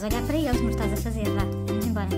olhar para eles, mas estás a fazer, vá, vamos embora.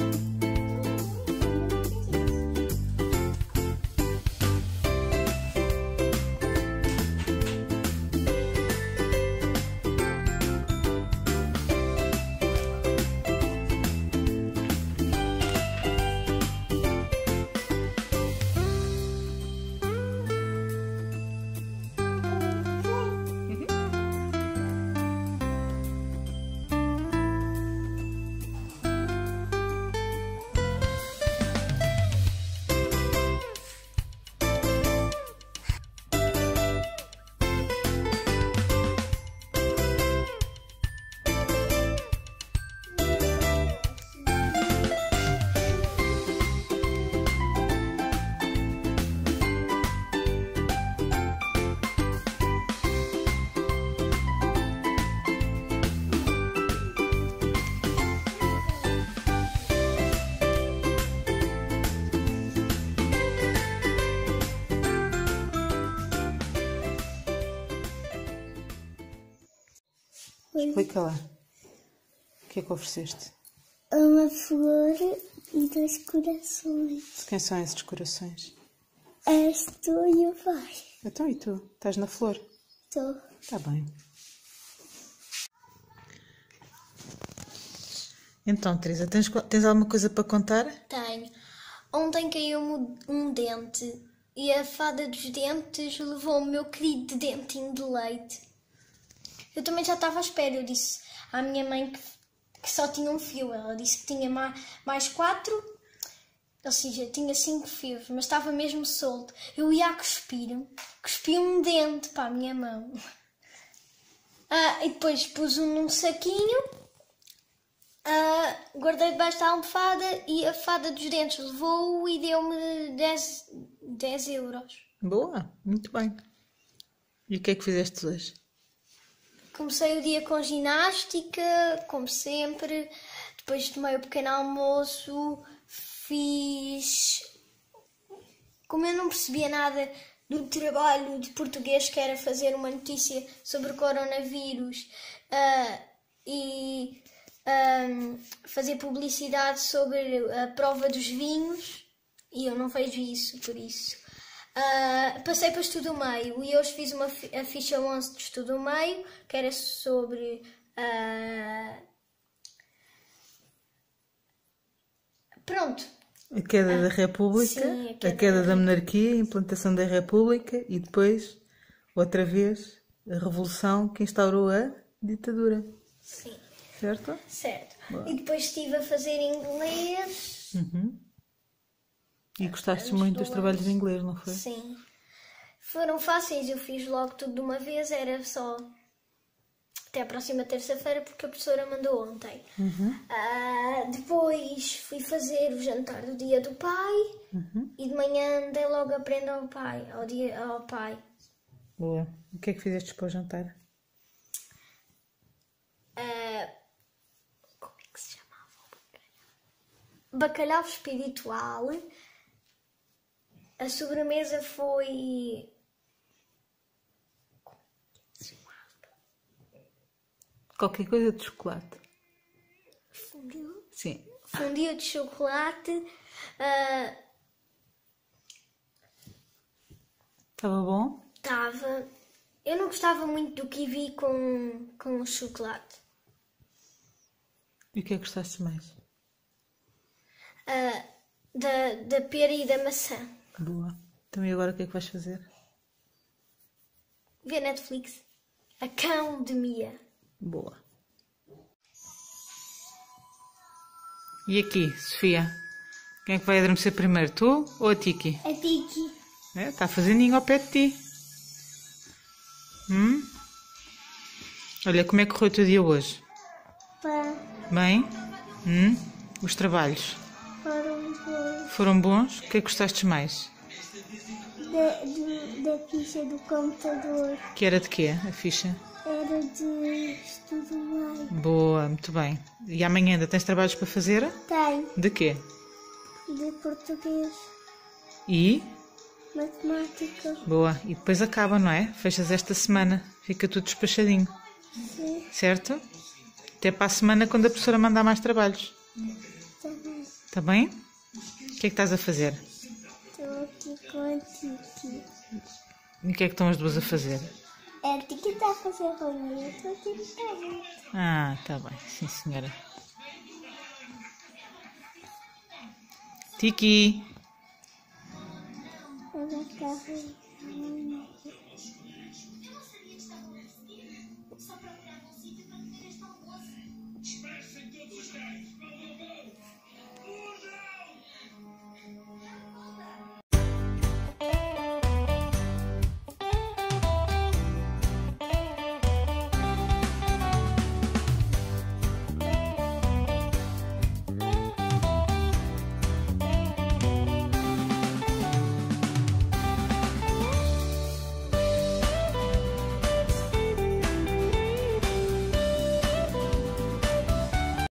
Explica lá. O que é que ofereceste? Uma flor e 2 corações. Quem são esses corações? És tu e o pai. Então, e tu? Estás na flor? Estou. Está bem. Então, Teresa, tens alguma coisa para contar? Tenho. Ontem caiu-me um dente e a fada dos dentes levou o meu querido dentinho de leite. Eu também já estava à espera. Eu disse à minha mãe que só tinha um fio. Ela disse que tinha mais 4, ou seja, tinha 5 fios, mas estava mesmo solto. Eu ia a cuspi um dente para a minha mão. E depois pus-o num saquinho, guardei debaixo da almofada e a fada dos dentes levou-o e deu-me 10 euros. Boa, muito bem. E o que é que fizeste hoje? Comecei o dia com ginástica, como sempre. Depois tomei o pequeno almoço, fiz... Como eu não percebia nada do trabalho de português, que era fazer uma notícia sobre o coronavírus e fazer publicidade sobre a prova dos vinhos, e eu não vejo isso, por isso. Passei para estudo do meio e hoje fiz a ficha 11 de estudo do meio, que era sobre pronto, A queda da República, sim, a queda da monarquia, a implantação da República e depois, outra vez, a revolução que instaurou a ditadura. sim, Certo? certo. Boa. E depois estive a fazer inglês. E gostaste muito dos trabalhos de inglês, não foi? Sim. Foram fáceis, eu fiz logo tudo de uma vez, era só até a próxima terça-feira, porque a professora mandou ontem. Depois fui fazer o jantar do dia do pai e de manhã andei logo a aprender ao pai. Boa. O que é que fizeste para o jantar? Como é que se chamava o bacalhau? Bacalhau espiritual. A sobremesa foi... Qualquer coisa de chocolate. Fondue? Sim. Fondue de chocolate. Estava bom? Estava... Eu não gostava muito do kiwi com chocolate. E o que é que gostaste mais? Da pera e da maçã. Boa. Então e agora o que é que vais fazer? Ver Netflix. A Cão de Mia. Boa. E aqui, Sofia? Quem é que vai adormecer primeiro, tu ou a Tiki? A Tiki. Está a fazer ninho ao pé de ti. Olha, como é que correu o teu dia hoje? Bem? Os trabalhos? Foram bons. Foram bons? O que é que gostaste mais? Da ficha do computador. Que era de quê, a ficha? Era de estudo meio. Boa, muito bem. E amanhã ainda tens trabalhos para fazer? Tem. De quê? De português. E? Matemática. Boa. E depois acaba, não é? Fechas esta semana. Fica tudo despachadinho. Sim. Certo? Até para a semana, quando a professora mandar mais trabalhos. Também. Está bem? O que é que estás a fazer? Estou aqui com a Tiki. E o que é que estão as duas a fazer? É a Tiki está a fazer ronha e eu estou aqui no tablet. Ah, está bem. Sim, senhora. Tiki. Ela está a fazer ronha.